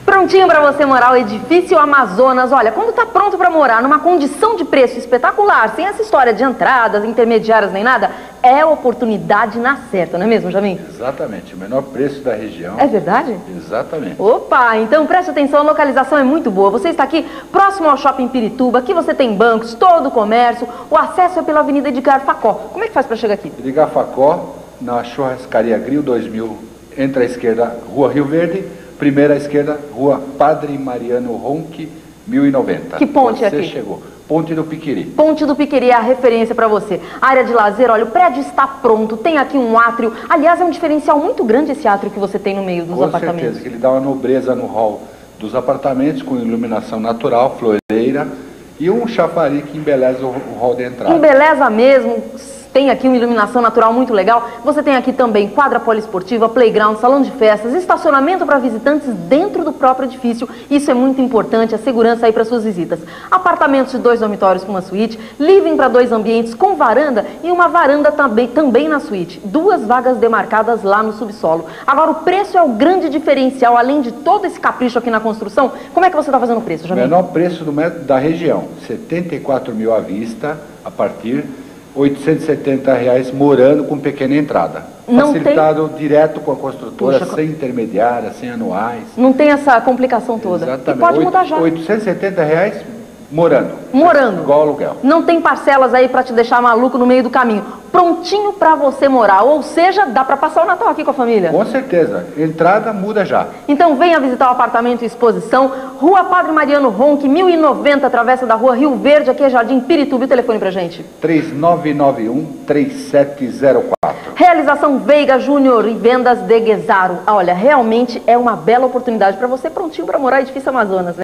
Prontinho para você morar, o Edifício Amazonas. Olha, quando tá pronto para morar numa condição de preço espetacular, sem essa história de entradas, intermediárias nem nada, é oportunidade na certa, não é mesmo, Jamim? Exatamente, o menor preço da região. É verdade? Exatamente. Opa, então preste atenção, a localização é muito boa. Você está aqui próximo ao Shopping Pirituba, aqui você tem bancos, todo o comércio, o acesso é pela Avenida Edgar Facó. Como é que faz para chegar aqui? Edgar Facó, na Churrascaria Grill 2000, entre a esquerda, Rua Rio Verde, primeira à esquerda, Rua Padre Mariano Ronchi, 1090. Que ponte é aqui? Você chegou. Ponte do Piqueri. Ponte do Piqueri é a referência para você. Área de lazer, olha, o prédio está pronto, tem aqui um átrio. Aliás, é um diferencial muito grande esse átrio que você tem no meio dos apartamentos. Com certeza, que ele dá uma nobreza no hall dos apartamentos, com iluminação natural, floreira, e um chafariz que embeleza o hall de entrada. Embeleza mesmo. Tem aqui uma iluminação natural muito legal. Você tem aqui também quadra poliesportiva, playground, salão de festas, estacionamento para visitantes dentro do próprio edifício. Isso é muito importante, a segurança aí para suas visitas. Apartamentos de 2 dormitórios com uma suíte, living para 2 ambientes com varanda e uma varanda também na suíte. 2 vagas demarcadas lá no subsolo. Agora, o preço é o grande diferencial, além de todo esse capricho aqui na construção. Como é que você está fazendo o preço, Jamil? Menor preço da região, 74 mil à vista, a partir R$870 morando com pequena entrada. Não facilitado direto com a construtora, Puxa, sem intermediária, sem anuais. Não tem essa complicação toda. Exatamente. E pode mudar já. R$870 morando. Morando. Igual aluguel. Não tem parcelas aí para te deixar maluco no meio do caminho. Prontinho para você morar. Ou seja, dá para passar o Natal aqui com a família. Com certeza. Entrada muda já. Então venha visitar o apartamento em exposição. Rua Padre Mariano Ronchi, 1090, travessa da Rua Rio Verde, aqui é Jardim Pirituba. E o telefone pra gente? 3991-3704. Realização Veiga Júnior e vendas de Guezaro. Olha, realmente é uma bela oportunidade para você, prontinho para morar, Edifício Amazonas, né?